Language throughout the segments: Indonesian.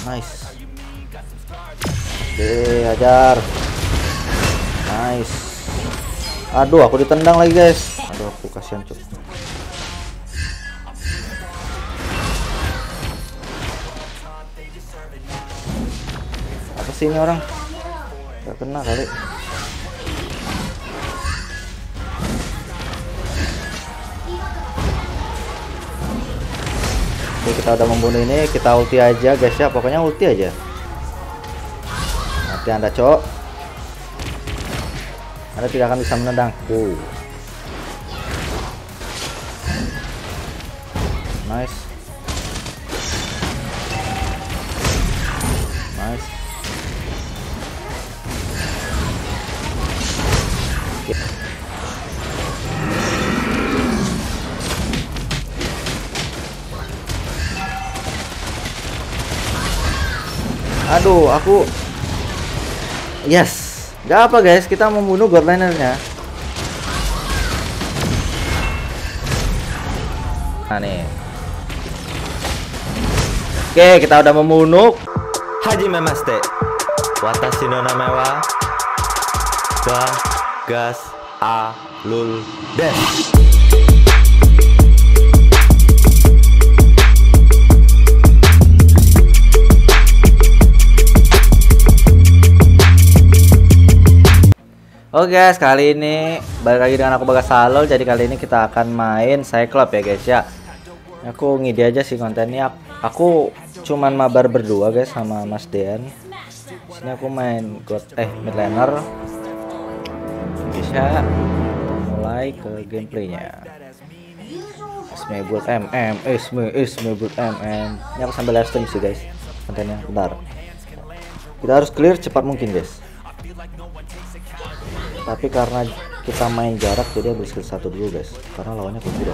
Nice. Ajar. Nice. Aduh, aku ditendang lagi guys. Aduh, aku kasihan cuk. Apa sih ini orang? Gak kena kali. Oke, kita udah membunuh ini, kita ulti aja guys ya. Pokoknya ulti aja. Nanti Anda cok. Anda tidak akan bisa menendang. Nice. Nice. Aduh, aku yes. Gak apa guys, kita membunuh god linernya. Nah nih. Oke, kita udah membunuh. Hajime Maste. Watashi no name wa Bagas Alul desu. Oke guys, kali ini balik lagi dengan aku Bagas Alul. Jadi kali ini kita akan main Cyclops ya guys ya. Aku ngide aja sih kontennya. Aku cuman mabar berdua guys sama Mas Dean. Sini aku main mid laner. Bisa mulai ke gameplaynya. Isme buat Ini aku sambil live stream sih guys kontennya. Bentar. Kita harus clear cepat mungkin guys. Tapi karena kita main jarak jadi ambil skill 1 dulu guys, karena lawannya kuda.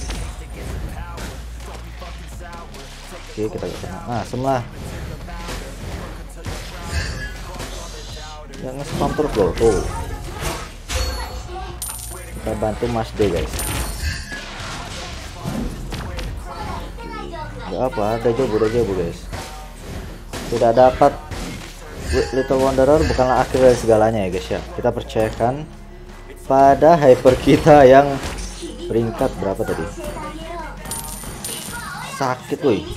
Oke, kita gak kena. Nah, semlah. Ya nge-spam terus loh tuh. Kita bantu Mas D guys. Gak apa, ada job guys. Sudah dapat Little Wanderer bukanlah akhir dari segalanya ya guys ya. Kita percayakan pada hyper kita yang peringkat berapa tadi. Sakit woi.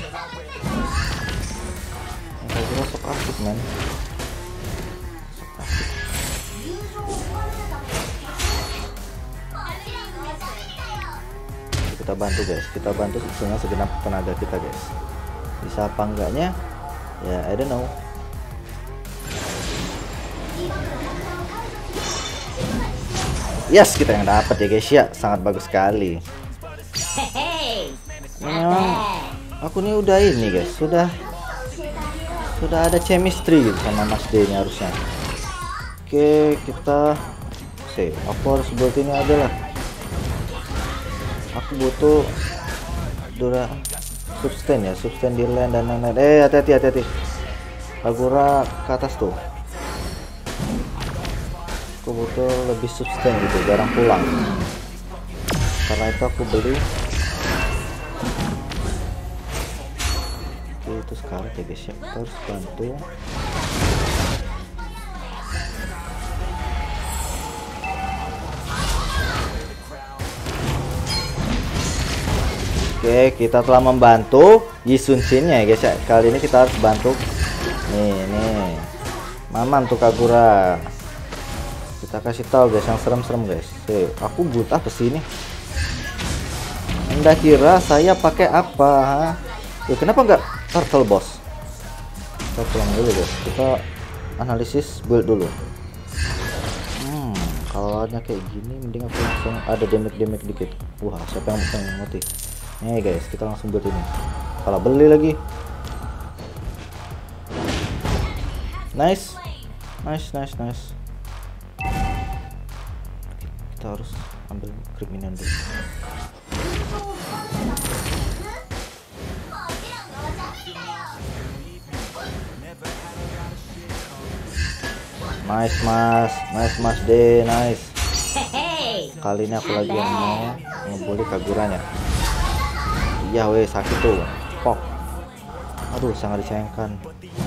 Saya kira sok aktif man. Kita bantu guys. Kita bantu dengan segenap tenaga kita guys. Bisa apa enggaknya? Ya I don't know. Yes, kita yang dapat ya guys ya, sangat bagus sekali. Memang aku nih udah ini guys, sudah ada chemistry gitu sama Mas D nya harusnya. Oke, kita save. Aku harus buat ini adalah. Aku butuh sustain di lane dan lain-lain. Hati-hati. Agura ke atas tuh. Aku butuh lebih sustain gitu, jarang pulang. Karena itu aku beli. Oke, itu sekarang ya guys ya, kita harus bantu. Oke, kita telah membantu Yisun Shin-nya ya guys ya. Kali ini kita harus bantu nih Mamam tuh Kagura. Kita kasih tahu guys yang serem-serem guys. Aku butuh apa sih ini? Anda kira saya pakai apa? Kenapa nggak turtle boss? Kita pulang dulu guys. Kita analisis build dulu. Kalau lawannya kayak gini, mending aku langsung ada damage dikit. Wah, siapa yang bisa mati? Nih guys, kita langsung buat ini. Kalau beli lagi. Nice. Kita harus ambil kriminal dulu. Nice Mas D, nice. Kali ini aku lagi yang mau ngebully Kaguranya. Iya weh, sakit tuh. Pok. Aduh, sangat disayangkan.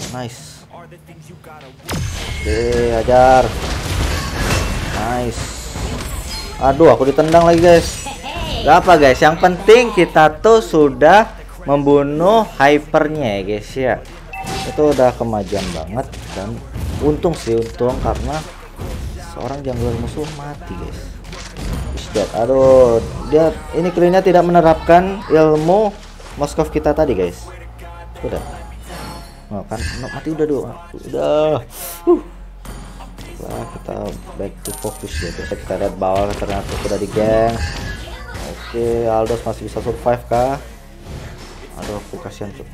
Nice. Oke, ajar. Nice. Aduh, aku ditendang lagi guys. Gak apa guys, yang penting kita tuh sudah membunuh hypernya ya guys ya. Itu udah kemajuan banget. Dan untung sih, untung karena seorang jungler musuh mati guys. Aduh, dia ini cleannya tidak menerapkan ilmu Moskov kita tadi guys. Udah. Oh, kan mati udah dua. Udah. Nah, kita back to focus ya guys. Kita lihat bawah ternyata sudah di geng. Oke, Aldos masih bisa survive kah? Aduh, aku kasihan tuh.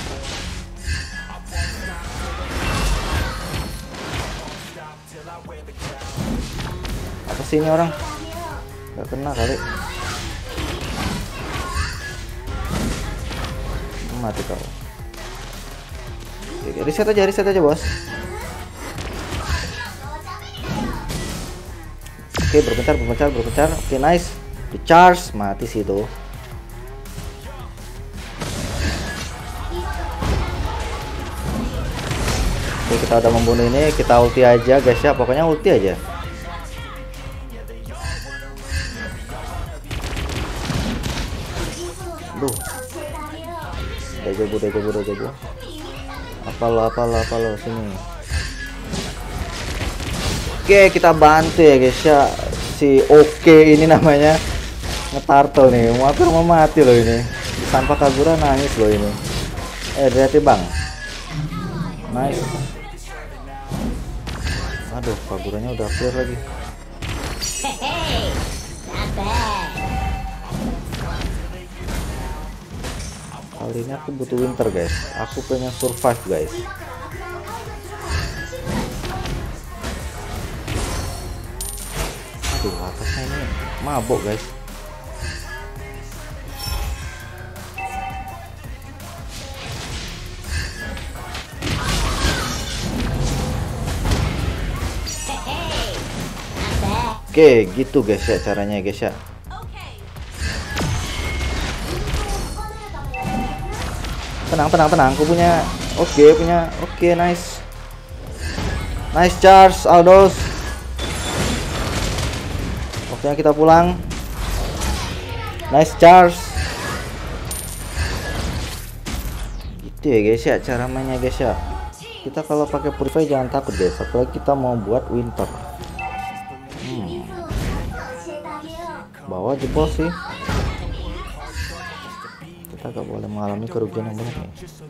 Apa sih ini orang? Gak kena kali. Mati kau. Oke, reset aja bos. Oke, berpencar. Oke, nice. Di charge, mati sih itu. Oke, kita udah membunuh ini, kita ulti aja guys ya. Pokoknya ulti aja. Duh. Udah jago. Apa lo sini. Oke, kita bantu ya guys ya. Si Oke ini namanya ngetartel nih, mau mati loh ini. Tanpa Kagura nangis loh ini. Hati bang. Nice. Aduh, Kaguranya udah clear lagi. Kali ini aku butuh winter guys. Aku pengen survive guys. Aduh, atasnya ini mabok guys. Oke, gitu guys ya caranya guys ya. Tenang, aku punya oke, nice charge Aldos. Waktunya kita pulang. Nice charge. Gitu ya guys ya cara mainnya guys ya. Kita kalau pakai purify jangan takut guys, apalagi kita mau buat winter. Bawa jebol sih. Kita gak boleh mengalami kerugian yang banyak nih.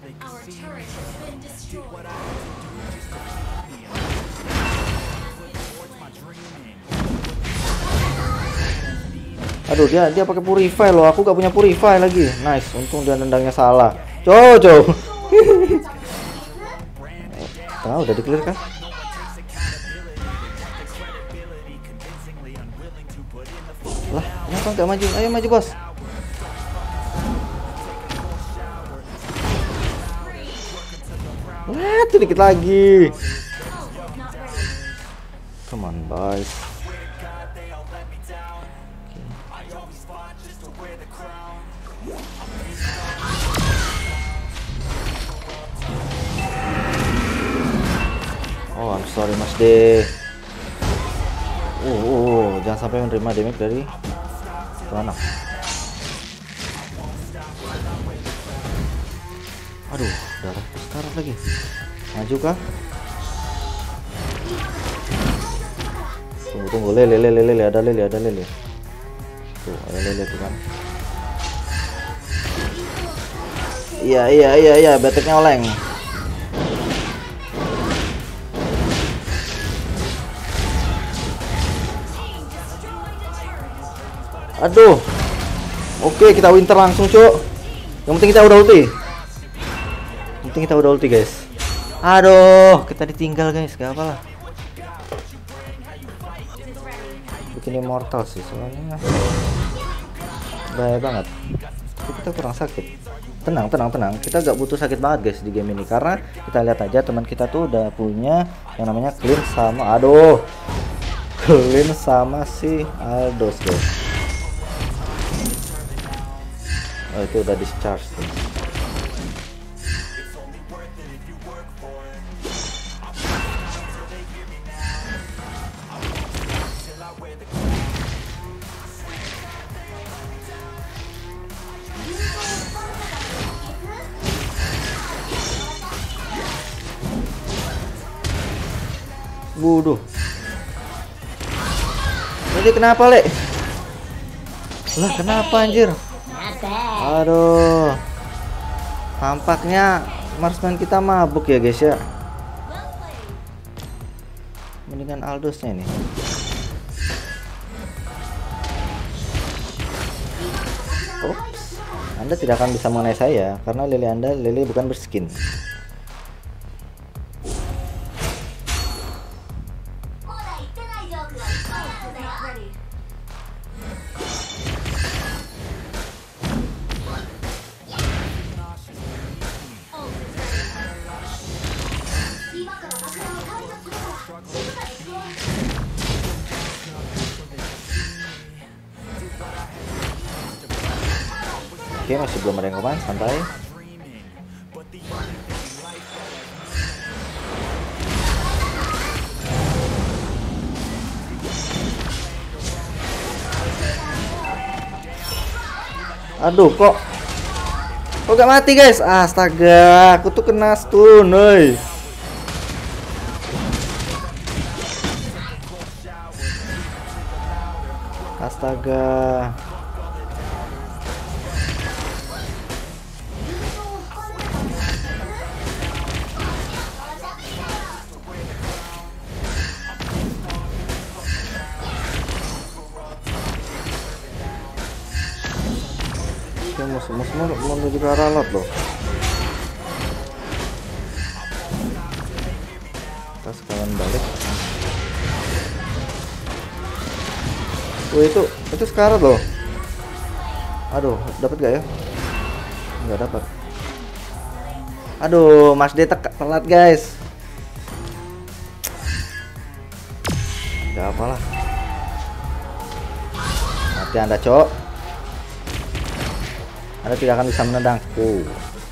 Aduh, dia pakai purify loh. Aku gak punya purify lagi. Nice, untung dia nendangnya salah. Cow. Tengah udah di clear kah? Lah, kenapa nggak maju? Ayo maju bos. Wah, tuh dikit lagi. Come on, boys. Oh, I'm sorry Mas D. Jangan sampai menerima damage dari anak. Aduh, darah sekarat lagi. Maju kah? Tunggu, lele, ada lele. Tuh, ada lele tuh kan. Iya, beteknya oleng. Aduh. Oke, kita winter langsung, Cuk. Yang penting kita udah ulti. Guys. Aduh, kita ditinggal, guys. Gak apa lah. Bikin immortal sih soalnya. Bahaya banget. Tapi kita kurang sakit. Tenang. Kita gak butuh sakit banget, guys, di game ini karena kita lihat aja teman kita tuh udah punya yang namanya clean sama clean sama si Aldos, guys. Oh, itu udah discharge tuh. Waduh. Ini kenapa, Le? Lah, kenapa anjir? Aduh. Tampaknya marksman kita mabuk ya, guys ya. Mendingan Aldosnya ini. Oops. Anda tidak akan bisa mengenai saya karena lili Anda bukan berskin. Oke, masih belum ada yang command, santai. Aduh, kok gak mati, guys? Astaga, aku tuh kena stun, woi. Astaga. Musuh menuju ke arah lot loh. Kita sekalian balik. Itu sekarat loh. Aduh, dapat gak ya? Nggak dapat. Aduh, Mas D telat, guys. Gak apalah. Mati Anda, Cok. Anda tidak akan bisa menendangku.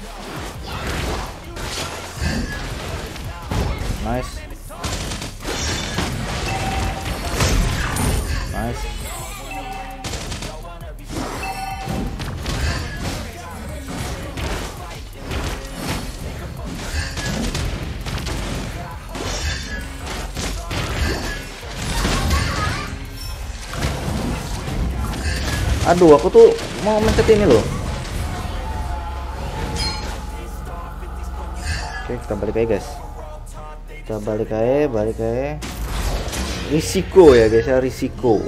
Nice. Nice. Aduh, aku tuh mau mencet ini loh. Oke, kita balik aja, guys. Kita balik aja. Risiko ya, guys ya, risiko.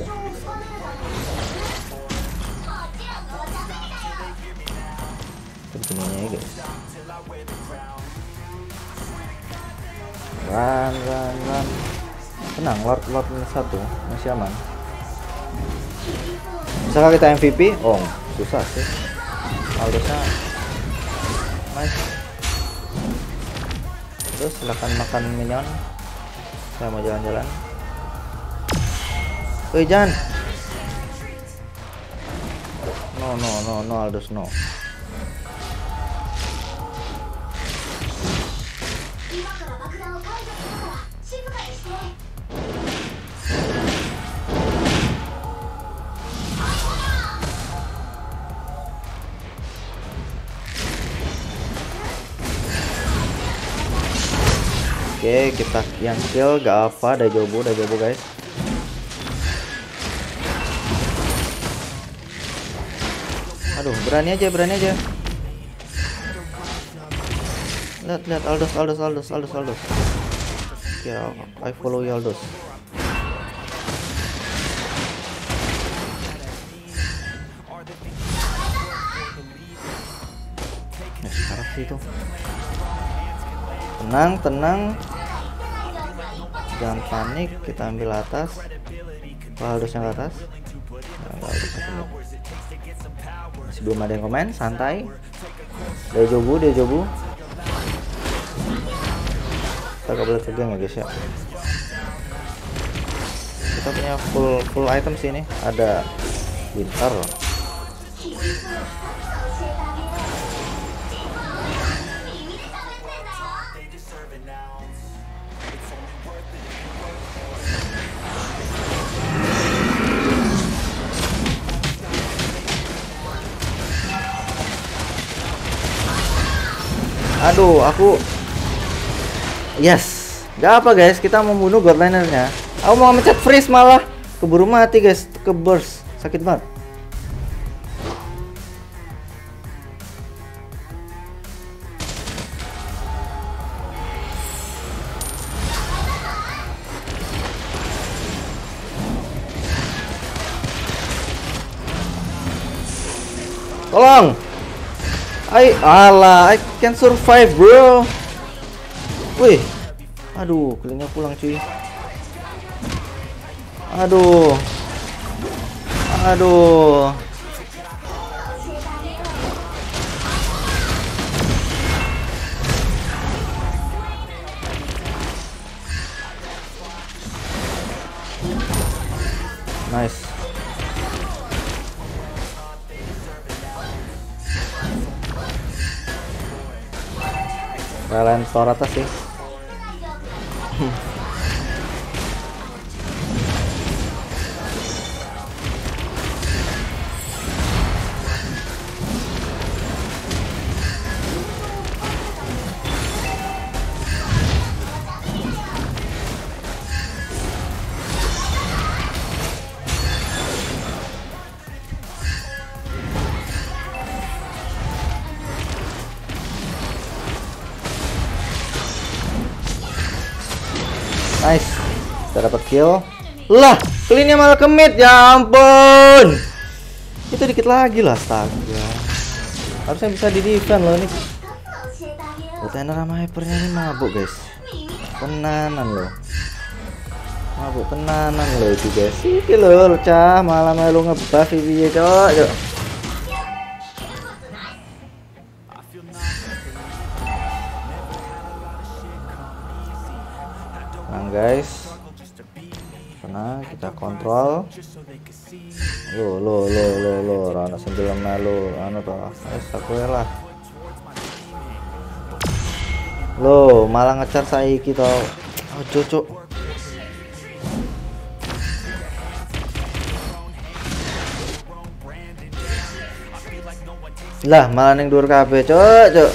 Begini aja, guys. Run. Tenang, Lord satu masih aman. Misalkan kita MVP, oh susah sih. Aldosnya nice. Terus silahkan makan minion. Saya mau jalan-jalan. Woi, jangan. No Aldos, no. Oke, kita yang kill gak apa, udah jobo guys. Aduh, berani aja. Lihat Aldos. Ya, I follow you, Aldos. Nah, sekarang sih itu. Tenang. Jangan panik, kita ambil atas. Aldosnya ke atas. Nah, masih belum ada yang komen, santai. Dia jobu. Kita gak boleh tegang ya, guys ya. Kita punya full item sih ini. Ada winter. Aduh, aku yes, Gak apa guys, kita membunuh god linernya. Aku mau mencet freeze malah keburu mati guys, ke burst. Sakit banget. Tolong. I can survive, bro. Wih. Aduh, kelingnya pulang cuy. Aduh. Aduh. Nice. Kalian store atas sih. Nice, kita dapat kill. Lah, cleannya malah ke mid, ya ampun. Itu dikit lagi lah, astaga. Harusnya bisa di defend loh ini. Tender sama hypernya ini mabuk guys. Tenanan loh. Mabuk tenanan loh itu guys. Iki loh, cah malah melu ngebuff VVJ cok. Nah guys, tenang, kita kontrol. Lo rana sembilan lo, anu toh, aku lah. Lo malah ngecar saiki toh. Oh cocok. Lah malah neng dur KB cok.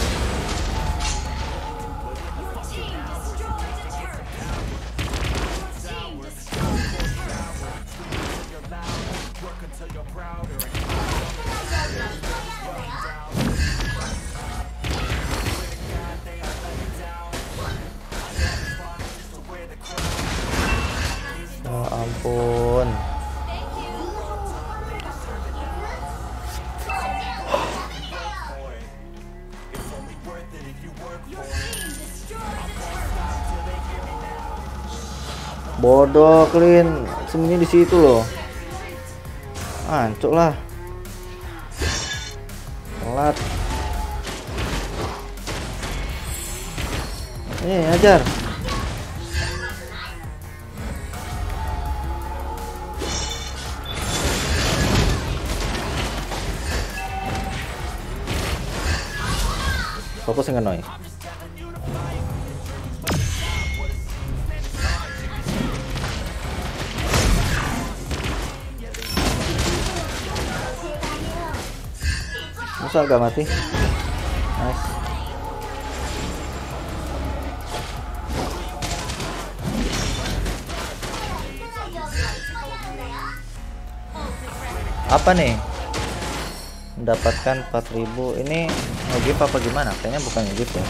Ya ampun. Bodoh clean sembunyi di situ loh. Ancuk lah. Telat. Ajar. Fokus dengan Noi. Masa agak mati. Nice. Apa nih? Mendapatkan 4000. Ini nge-gift apa gimana? Kayaknya bukan nge-gift ya.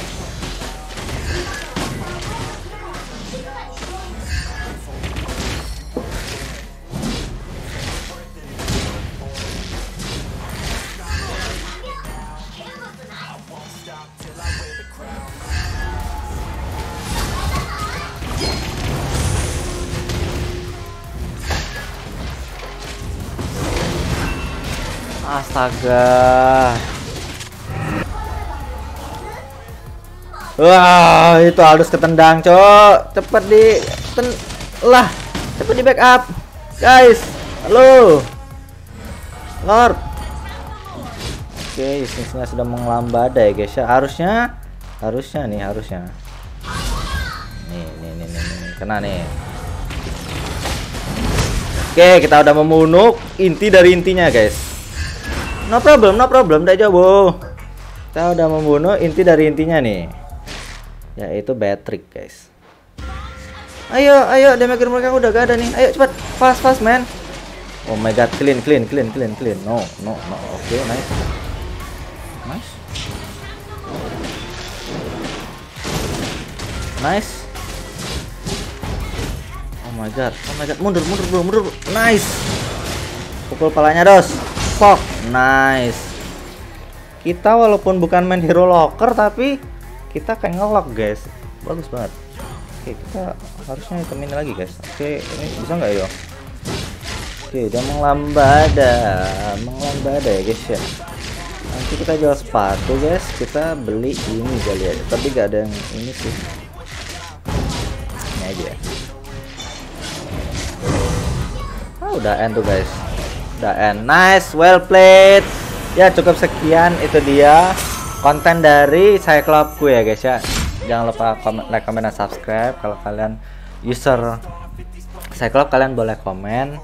Astaga. Wah, itu harus ketendang, cok. Cepet cepet di backup. Guys, halo. Lord. Oke, bisnisnya sudah melambat ya, guys ya. Harusnya nih. Nih. Kena nih. Oke, kita udah membunuh inti dari intinya, guys. No problem, tidak jauh. Kita udah membunuh inti dari intinya nih, yaitu Beatrix, guys. Ayo, damage mereka udah gak ada nih. Ayo cepat, fast man. Oh my god, clean. No. Oke, nice. Oh my god, mundur bro. Nice. Pukul palanya dos. Fuck, nice. Kita walaupun bukan main hero locker tapi kita kayak ngelock guys. Bagus banget. Oke, kita harusnya item ini lagi guys. Oke, ini bisa nggak yo? Oke, udah menglambada ya guys ya. Nanti kita jual sepatu guys. Kita beli ini kali aja. Tapi gak ada yang ini sih. Ini aja. Udah end tuh guys. Udah end. Nice, well played. Ya cukup sekian, itu dia konten dari Cyclops ya guys ya. Jangan lupa like, comment, dan subscribe. Kalau kalian user Cyclops, kalian boleh komen.